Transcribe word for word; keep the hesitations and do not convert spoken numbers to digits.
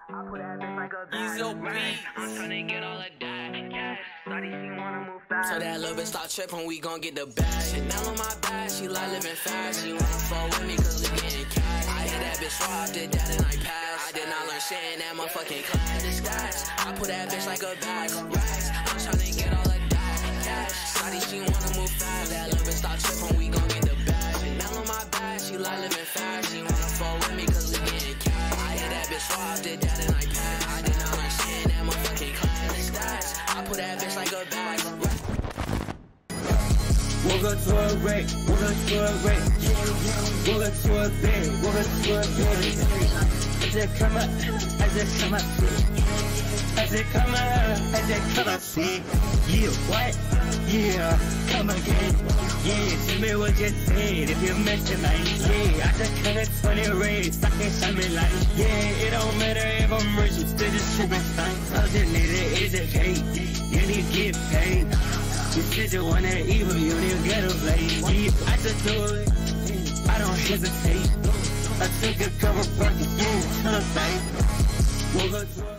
Easy beat. I'm tryna get all of that cash. Shawty, she wanna move fast. So that little bitch stop trippin', we gon' get the bag. Chanel on my back, she like living fast. She wanna fall with me cause we getting cash. I hit that bitch raw, I did that and I passed. I did not learn shit in that motherfucking class. The stats, I put that bitch like a bag of racks. I'm tryna get all of that cash. Shawty, she wanna move fast. So that little bitch stop trippin', we gon' get the bag. Chanel on my back, she like living fast. She wanna fall with me cause we getting cash. I hit that bitch raw, I did that and I passed. I did not learn shit in that motherfucking class. The stats, I put that bitch like a bag of racks. Woke up to a wreck, woke up to a wreck, woke up to a bed, woke up to a bed. I just come up, I just come up, I just come up, I just come up, see. Yeah, what? Yeah, come again. Yeah, tell me what you said, if you mention like, yeah. I just cut a twenty raids, I can't shine me like, yeah. It don't matter if I'm rich, you still just tripping stunts. I just need to educate, you need to get paid. You said you wanna eat, but you don't even get a plate. Yeah, I just do it, I don't hesitate. I took a couple buckets, yeah, to the face. Woke up to